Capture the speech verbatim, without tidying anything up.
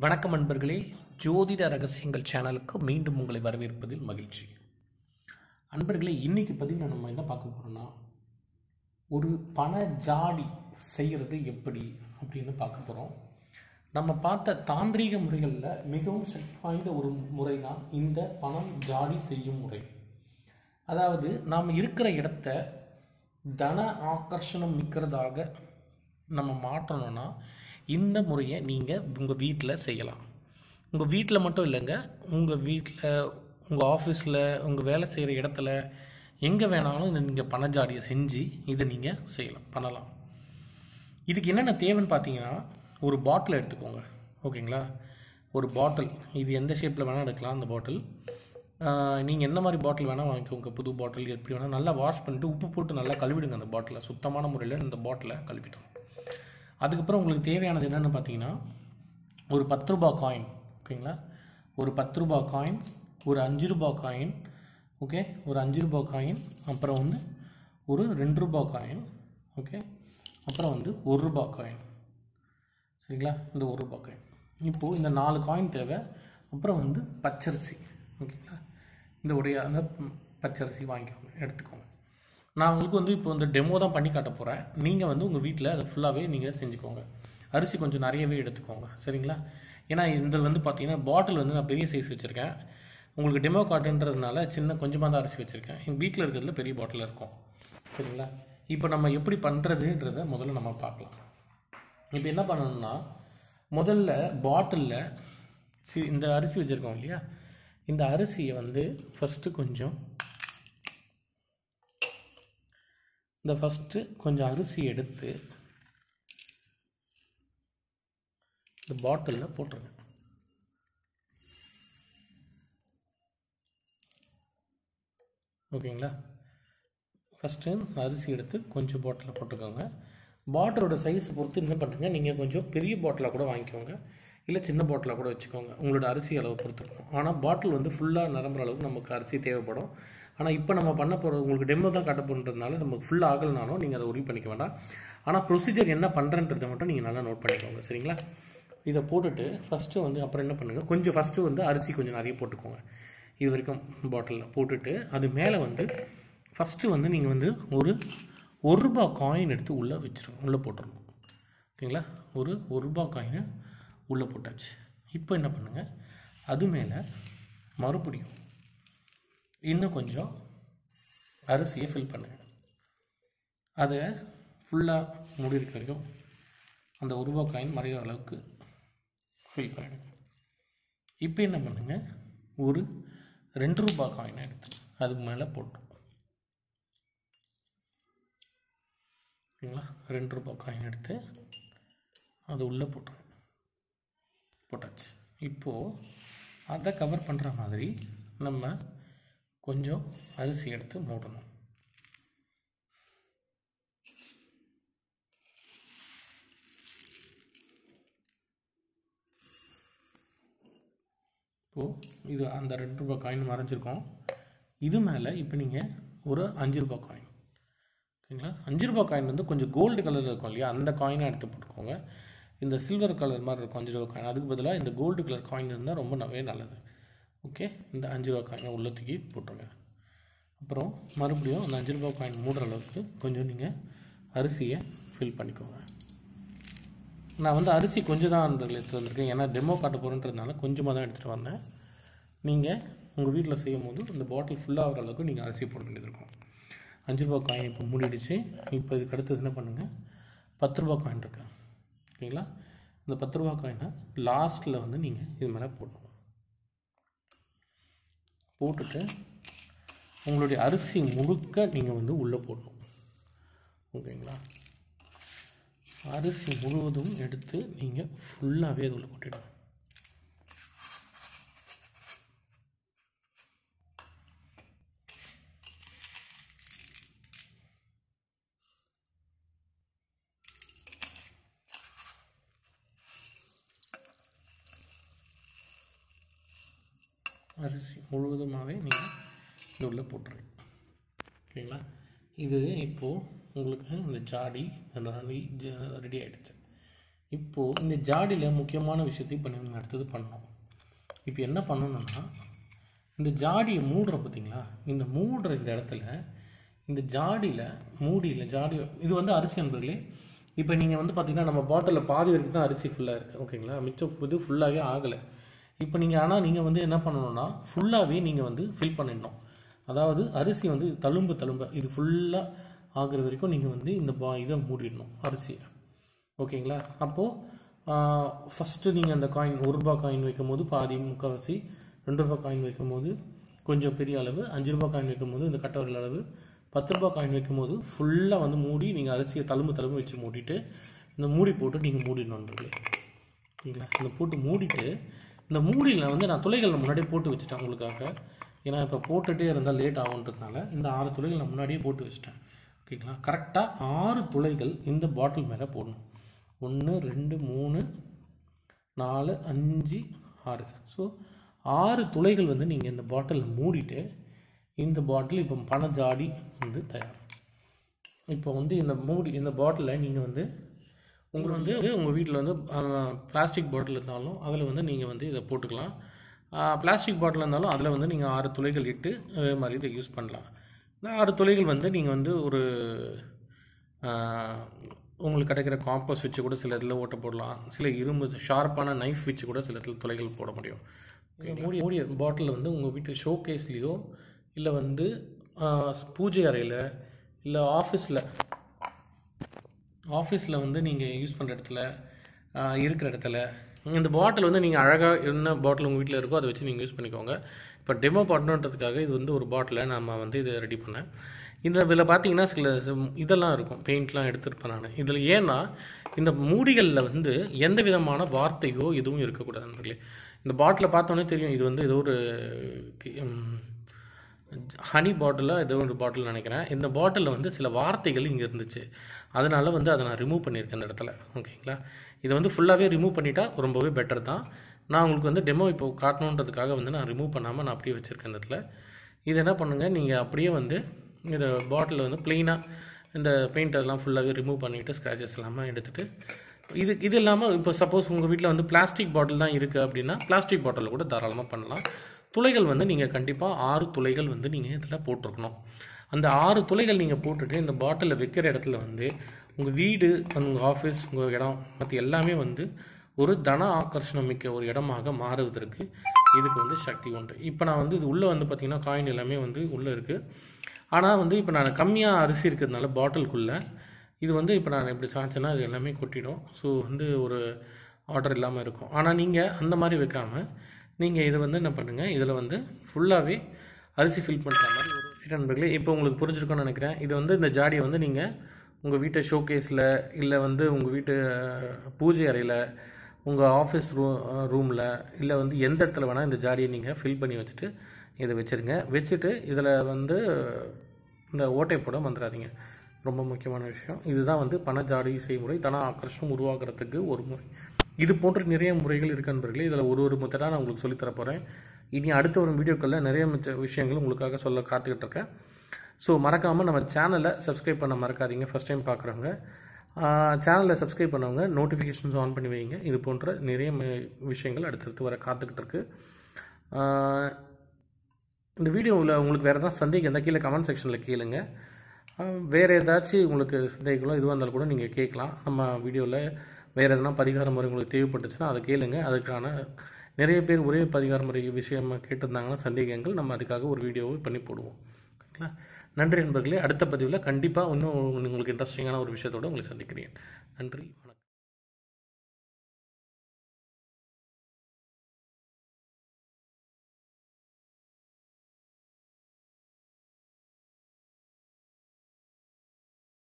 வணக்கம் அன்பர்களே, ஜோதிட ரகசியங்கள் சேனலுக்கு மீண்டும் உங்களை வரவேற்பதில் மகிழ்ச்சி. அன்பர்களே, இன்னைக்கு பதிவில் நம்ம என்ன பார்க்க போறோம்னா, ஒரு பண ஜாடி செய்கிறது எப்படி அப்படின்னு பார்க்க போகிறோம். நம்ம பார்த்த தாந்திரீக முறைகளில் மிகவும் சக்தி வாய்ந்த ஒரு முறை தான் இந்த பணம் ஜாடி செய்யும் முறை. அதாவது நாம் இருக்கிற இடத்த தன ஆகர்ஷணம் மிக்கிறதாக நம்ம மாற்றணும்னா இந்த முறையை நீங்கள் உங்கள் வீட்டில் செய்யலாம். உங்கள் வீட்டில் மட்டும் இல்லைங்க, உங்கள் வீட்டில், உங்கள் ஆஃபீஸில், உங்கள் வேலை செய்கிற இடத்துல எங்கே வேணாலும் இதை நீங்கள் பணஜாடியை செஞ்சு இதை நீங்கள் செய்யலாம், பண்ணலாம். இதுக்கு என்னென்ன தேவைன்னு பார்த்தீங்கன்னா, ஒரு பாட்டில் எடுத்துக்கோங்க. ஓகேங்களா? ஒரு பாட்டில், இது எந்த ஷேப்பில் வேணால் எடுக்கலாம். அந்த பாட்டில் நீங்கள் எந்த மாதிரி பாட்டில் வேணால் வாங்கிக்கோங்க. புது பாட்டில் எப்படி வேணால் நல்லா வாஷ் பண்ணிவிட்டு உப்பு போட்டு நல்லா கழுவிடுங்க. அந்த பாட்டிலை சுத்தமான முறையில் இந்த பாட்டிலை கழுவிட்டோம். அதுக்கப்புறம் உங்களுக்கு தேவையானது என்னென்னு பார்த்தீங்கன்னா, ஒரு பத்து ரூபா காயின். ஓகேங்களா? ஒரு பத்து ரூபா காயின், ஒரு அஞ்சு ரூபா காயின். ஓகே, ஒரு அஞ்சு ரூபா காயின், அப்புறம் வந்து ஒரு ரெண்டு ரூபா காயின். ஓகே, அப்புறம் வந்து ஒரு ரூபா காயின். சரிங்களா? இந்த ஒரு ரூபா காயின். இப்போது இந்த நாலு காயின் தேவை. அப்புறம் வந்து பச்சரிசி. ஓகேங்களா? இந்த உடைய அந்த பச்சரிசி வாங்கிக்கோங்க, எடுத்துக்கோங்க. நான் உங்களுக்கு வந்து இப்போ வந்து டெமோ தான் பண்ணி காட்ட போகிறேன். நீங்கள் வந்து உங்கள் வீட்டில் அதை ஃபுல்லாகவே நீங்கள் செஞ்சுக்கோங்க. அரிசி கொஞ்சம் நிறையவே எடுத்துக்கோங்க. சரிங்களா? ஏன்னா இந்த வந்து பார்த்தீங்கன்னா பாட்டில் வந்து நான் பெரிய சைஸ் வச்சுருக்கேன். உங்களுக்கு டெமோ காட்டுன்றதுனால சின்ன கொஞ்சமாக தான் அரிசி வச்சுருக்கேன். எங்கள் வீட்டில் இருக்கிறதுல பெரிய பாட்டில் இருக்கும். சரிங்களா? இப்போ நம்ம எப்படி பண்ணுறதுன்றதை முதல்ல நம்ம பார்க்கலாம். இப்போ என்ன பண்ணணும்னா, முதல்ல பாட்டிலில் சி இந்த அரிசி வச்சுருக்கோம் இல்லையா, இந்த அரிசியை வந்து ஃபஸ்ட்டு கொஞ்சம் இந்த ஃபஸ்ட்டு கொஞ்சம் அரிசி எடுத்து இந்த பாட்டிலில் போட்டுருங்க. ஓகேங்களா? ஃபஸ்ட்டு அரிசி எடுத்து கொஞ்சம் பாட்டிலில் போட்டுக்கோங்க. பாட்டிலோட சைஸை பொறுத்து என்ன பண்ணுங்க, நீங்கள் கொஞ்சம் பெரிய பாட்டிலாக கூட வாங்கிக்கோங்க, இல்லை சின்ன பாட்டிலாக கூட வச்சுக்கோங்க. உங்களோட அரிசி அளவு பொறுத்துருக்கும். ஆனால் பாட்டில் வந்து ஃபுல்லாக நிரம்புற அளவுக்கு நமக்கு அரிசி தேவைப்படும். ஆனால் இப்போ நம்ம பண்ண போகிறது உங்களுக்கு டெமோ தான் காட்ட போகிறதுனால நமக்கு ஃபுல் ஆகலைனாலும் நீங்கள் அதை உரி பண்ணிக்க வேண்டாம். ஆனால் ப்ரொசீஜர் என்ன பண்ணுறன்றதை மட்டும் நீங்கள் நல்லா நோட் பண்ணிக்கோங்க. சரிங்களா? இதை போட்டுட்டு ஃபஸ்ட்டு வந்து அப்புறம் என்ன பண்ணுங்கள், கொஞ்சம் ஃபஸ்ட்டு வந்து அரிசி கொஞ்சம் நிறைய போட்டுக்கோங்க. இது வரைக்கும் பாட்டிலில் போட்டுட்டு அது மேலே வந்து ஃபஸ்ட்டு வந்து நீங்கள் வந்து ஒரு ஒரு ரூபா காயின் எடுத்து உள்ளே வச்சுருங்க, உள்ளே போட்டுடணும். ஓகேங்களா? ஒரு ஒரு ரூபா காயினை உள்ளே போட்டாச்சு. இப்போ என்ன பண்ணுங்கள், அது மேலே மறுபடியும் இன்னும் கொஞ்சம் அரிசியை ஃபில் பண்ணுங்கள். அதை ஃபுல்லாக முடிகிற வரைக்கும் அந்த ஒரு ரூபா காயின் மறைகிற அளவுக்கு ஃபில் பண்ணிடுங்க. இப்போ என்ன பண்ணுங்கள், ஒரு ரெண்டு ரூபா காயினை எடுத்து அதுக்கு மேலே போட்டோம். ஓகேங்களா? ரெண்டு ரூபா காயின் எடுத்து அது உள்ளே போட்டுருங்க. போட்டாச்சு. இப்போது அதை கவர் பண்ணுற மாதிரி நம்ம கொஞ்சம் அரிசி எடுத்து மூடணும். இப்போது இது அந்த ரெண்டு ரூபா காயின் மறைஞ்சிருக்கோம். இது மேலே இப்போ நீங்கள் ஒரு அஞ்சு ரூபா காயின். ஓகேங்களா? அஞ்சு ரூபா காயின் வந்து கொஞ்சம் கோல்டு கலரில் இருக்கும் இல்லையா, அந்த காயினை எடுத்து போட்டுக்கோங்க. இந்த சில்வர் கலர் மாதிரி இருக்கும் அஞ்சு ரூபா காயின், அதுக்கு பதிலாக இந்த கோல்டு கலர் காயின் இருந்தால் ரொம்ப நவே நல்லது. ஓகே, இந்த அஞ்சு ரூபா காயினை உள்ளே தூக்கி போட்டுருங்க. அப்புறம் மறுபடியும் அந்த அஞ்சு ரூபா காயின் மூடுற அளவுக்கு கொஞ்சம் நீங்கள் அரிசியை ஃபில் பண்ணிக்கோங்க. நான் வந்து அரிசி கொஞ்சம் தான் அந்த எடுத்து வந்திருக்கேன், ஏன்னா டெமோ காட்ட போகிறேன்றதுனால கொஞ்சமாக தான் எடுத்துகிட்டு வந்தேன். நீங்கள் உங்கள் வீட்டில் செய்யும் போது இந்த பாட்டில் ஃபுல்லாக ஆகிற அளவுக்கு நீங்கள் அரிசி போட வேண்டியது இருக்கும். அஞ்சு ரூபா காயின் இப்போ மூடிடுச்சு. இப்போ இதுக்கு அடுத்தது என்ன பண்ணுங்கள், பத்து ரூபா காயின் இருக்கு. ஓகேங்களா? இந்த பத்து ரூபா காயினை லாஸ்ட்டில் வந்து நீங்கள் இது மேலே போடணும். போட்டுட்டு உங்களுடைய அரிசி முழுக்க நீங்கள் வந்து உள்ளே போடணும். ஓகேங்களா? அரிசி முழுவதும் எடுத்து நீங்கள் ஃபுல்லாகவே அது உள்ளே போட்டுடணும். அரிசி முழுவதுமாகவே நீங்கள் இது உள்ளே போட்டுருங்க. ஓகேங்களா? இது இப்போது உங்களுக்கு இந்த ஜாடி ரெடி ஆகிடுச்சு. இப்போது இந்த ஜாடியில் முக்கியமான விஷயத்தையும் இப்போ நீங்கள் அடுத்தது பண்ணணும். இப்போ என்ன பண்ணணும்னா, இந்த ஜாடியை மூடுற பார்த்தீங்களா, இந்த மூடுற இந்த இடத்துல இந்த ஜாடியில் மூடியில் ஜாடி இது வந்து அரிசி அன்பர்களே. இப்போ நீங்கள் வந்து பார்த்தீங்கன்னா நம்ம பாட்டிலில் பாதி வரைக்கும் தான் அரிசி ஃபுல்லாக இருக்குது, ஓகேங்களா. மிச்சம் இது ஃபுல்லாகவே ஆகலை. இப்போ நீங்கள் ஆனால் நீங்கள் வந்து என்ன பண்ணணும்னா ஃபுல்லாகவே நீங்கள் வந்து ஃபில் பண்ணிடணும். அதாவது அரிசி வந்து தழும்பு தழும்ப இது ஃபுல்லாக ஆகிற வரைக்கும் நீங்கள் வந்து இந்த பா இதை மூடிடணும் அரிசியை, ஓகேங்களா. அப்போது ஃபஸ்ட்டு நீங்கள் அந்த காயின் ஒரு ரூபா காயின் வைக்கும் போது பாதி முக்கால்வாசி, ரெண்டு ரூபா காயின் வைக்கும் போது கொஞ்சம் பெரிய அளவு, அஞ்சு ரூபா காயின் வைக்கும் போது இந்த கட்டவரல் அளவு, பத்து ரூபா காயின் வைக்கும் போது ஃபுல்லாக வந்து மூடி நீங்கள் அரிசியை தழும்பு தழும்பு வச்சு மூடிட்டு இந்த மூடி போட்டு நீங்கள் மூடிடணுன்றீங்களே, ஓகேங்களா. இந்த போட்டு மூடிட்டு இந்த மூடியில் வந்து நான் துளைகள் முன்னாடியே போட்டு வச்சுட்டேன் உங்களுக்காக. ஏன்னா இப்போ போட்டுகிட்டே இருந்தால் லேட் ஆகுன்றதுனால இந்த ஆறு துளைகள் நான் முன்னாடியே போட்டு வச்சுட்டேன், ஓகேங்களா. கரெக்டாக ஆறு துளைகள் இந்த பாட்டில் மேலே போடணும். ஒன்று ரெண்டு மூணு நாலு அஞ்சு ஆறு. ஸோ ஆறு துளைகள் வந்து நீங்கள் இந்த பாட்டிலில் மூடிட்டு இந்த பாட்டில் இப்போ பண ஜாடி வந்து தயார். இப்போ வந்து இந்த மூடி இந்த பாட்டிலை நீங்கள் வந்து உங்களுக்கு வந்து உங்கள் வீட்டில் வந்து பிளாஸ்டிக் பாட்டில் இருந்தாலும் அதில் வந்து நீங்கள் வந்து இதை போட்டுக்கலாம். பிளாஸ்டிக் பாட்டில் இருந்தாலும் அதில் வந்து நீங்கள் ஆறு துளைகள் இட்டு அதே மாதிரி இதை யூஸ் பண்ணலாம். இந்த ஆறு துளைகள் வந்து நீங்கள் வந்து ஒரு உங்களுக்கு கிடைக்கிற காம்பஸ் வச்சு கூட சில இதில் ஓட்ட போடலாம். சில இரும்பு ஷார்ப்பான நைஃப் வச்சு கூட சில இடத்துல துளைகள் போட முடியும். மூடி மூடிய பாட்டில் வந்து உங்கள் வீட்டு ஷோ கேஸ்லேயோ இல்லை வந்து பூஜை அறையில் இல்லை ஆஃபீஸில் ஆஃபீஸில் வந்து நீங்கள் யூஸ் பண்ணுற இடத்துல இருக்கிற இடத்துல இந்த பாட்டில் வந்து நீங்கள் அழகாக என்ன பாட்டில் உங்கள் வீட்டில் இருக்கோ அதை வச்சு நீங்கள் யூஸ் பண்ணிக்கோங்க. இப்போ டெமோ பண்ணணுன்றதுக்காக இது வந்து ஒரு பாட்டிலை நம்ம வந்து இதை ரெடி பண்ணேன். இந்த இதில் பார்த்தீங்கன்னா சில இதெல்லாம் இருக்கும், பெயிண்ட்லாம் எடுத்துருப்பேன் நான் இதில். ஏன்னா இந்த மூடிகளில் வந்து எந்த விதமான வார்த்தையோ எதுவும் இருக்கக்கூடாது நண்பர்களே. இந்த பாட்டிலை பார்த்தோன்னே தெரியும் இது வந்து ஏதோ ஒரு ஹனி பாட்டிலாக ஏதோ ஒரு பாட்டில் நினைக்கிறேன். இந்த பாட்டிலில் வந்து சில வார்த்தைகள் இங்கே இருந்துச்சு, அதனால் வந்து அதை நான் ரிமூவ் பண்ணியிருக்கேன் இந்த இடத்துல, ஓகேங்களா. இதை வந்து ஃபுல்லாகவே ரிமூவ் பண்ணிட்டா ரொம்பவே பெட்டர் தான். நான் உங்களுக்கு வந்து டெமோ இப்போ காட்டணுன்றதுக்காக வந்து நான் ரிமூவ் பண்ணாமல் நான் அப்படியே வச்சுருக்கேன் இந்த இடத்துல. இது என்ன பண்ணுங்கள், நீங்கள் அப்படியே வந்து இந்த பாட்டிலில் வந்து ப்ளெயினாக இந்த பெயிண்ட் அதெல்லாம் ஃபுல்லாகவே ரிமூவ் பண்ணிவிட்டு ஸ்க்ராச்சஸ் இல்லாமல் எடுத்துகிட்டு இது இது இல்லாமல் இப்போ சப்போஸ் உங்கள் வீட்டில் வந்து பிளாஸ்டிக் பாட்டில் தான் இருக்குது அப்படின்னா பிளாஸ்டிக் பாட்டிலில் கூட தாராளமாக பண்ணலாம். துளைகள் வந்து நீங்கள் கண்டிப்பாக ஆறு துளைகள் வந்து நீங்கள் இதில் போட்டிருக்கணும். அந்த ஆறு துளைகள் நீங்கள் போட்டுட்டு இந்த பாட்டிலில் வைக்கிற இடத்துல வந்து உங்கள் வீடு, உங்கள் ஆஃபீஸ், உங்கள் இடம் மற்ற எல்லாமே வந்து ஒரு தன ஆக்கர்ஷணம் மிக்க ஒரு இடமாக மாறுவதற்கு இதுக்கு வந்து சக்தி உண்டு. இப்போ நான் வந்து இது உள்ளே வந்து பார்த்திங்கன்னா காயின் எல்லாமே வந்து உள்ளே இருக்குது. ஆனால் வந்து இப்போ நான் கம்மியாக அரிசி இருக்கிறதுனால பாட்டிலுக்குள்ளே இது வந்து இப்போ நான் இப்படி சாய்ச்சேன்னா இது எல்லாமே கொட்டிடும். ஸோ வந்து ஒரு ஆர்டர் இல்லாமல் இருக்கும். ஆனால் நீங்கள் அந்த மாதிரி வைக்காமல் நீங்கள் இதை வந்து என்ன பண்ணுங்கள், இதில் வந்து ஃபுல்லாகவே அரிசி ஃபில் பண்ணுற மாதிரி ஒரு சில நண்பர்களே இப்போ உங்களுக்கு புரிஞ்சிருக்கும்னு நினைக்கிறேன். இது வந்து இந்த ஜாடியை வந்து நீங்கள் உங்கள் வீட்டை ஷோகேஸில் இல்லை வந்து உங்கள் வீட்டு பூஜை அறையில், உங்கள் ஆஃபீஸ் ரூ ரூமில் இல்லை வந்து எந்த இடத்துல வேணால் இந்த ஜாடியை நீங்கள் ஃபில் பண்ணி வச்சுட்டு இதை வச்சுருங்க. வச்சுட்டு இதில் வந்து இந்த ஓட்டை போட வந்துடாதீங்க, ரொம்ப முக்கியமான விஷயம். இதுதான் வந்து பண ஜாடி செய்முறை, தன ஆக்கர்ஷணம் உருவாக்குறதுக்கு ஒரு முறை. இது போன்ற நிறைய முறைகள் இருக்கு நண்பர்களே. இதில் ஒரு ஒரு மெத்தடாக நான் உங்களுக்கு சொல்லித்தர போகிறேன். இனி அடுத்த ஒரு வீடியோக்களில் நிறைய விஷயங்கள் உங்களுக்காக சொல்ல காத்துக்கிட்டு இருக்கேன். ஸோ மறக்காமல் நம்ம சேனலை சப்ஸ்கிரைப் பண்ண மறக்காதீங்க. ஃபஸ்ட் டைம் பார்க்குறவங்க சேனலை சப்ஸ்கிரைப் பண்ணவங்க நோட்டிஃபிகேஷன்ஸ் ஆன் பண்ணி வைங்க. இது போன்ற நிறைய விஷயங்கள் அடுத்தடுத்து வர காத்துக்கிட்டு இருக்கு. இந்த வீடியோவில் உங்களுக்கு வேறு ஏதாவது சந்தேகம் இருந்தால் கீழே கமெண்ட் செக்ஷனில் கேளுங்க. வேறு ஏதாச்சும் உங்களுக்கு சந்தேகங்களோ இதுவாக இருந்தாலும் கூட நீங்கள் கேட்கலாம். நம்ம வீடியோவில் வேறு எதனா பரிகார முறை உங்களுக்கு தேவைப்பட்டுச்சுன்னா அதை கேளுங்க. அதுக்கான நிறைய பேர் ஒரே பரிகார முறை விஷயம் கேட்டிருந்தாங்கன்னா சந்தேகங்கள் நம்ம அதுக்காக ஒரு வீடியோவை பண்ணி போடுவோம். ஓகேங்களா? நன்றி நண்பர்களே. அடுத்த பதிவில் கண்டிப்பாக இன்னும் உங்களுக்கு இன்ட்ரெஸ்டிங்கான ஒரு விஷயத்தோடு உங்களை சந்திக்கிறேன். நன்றி, வணக்கம்.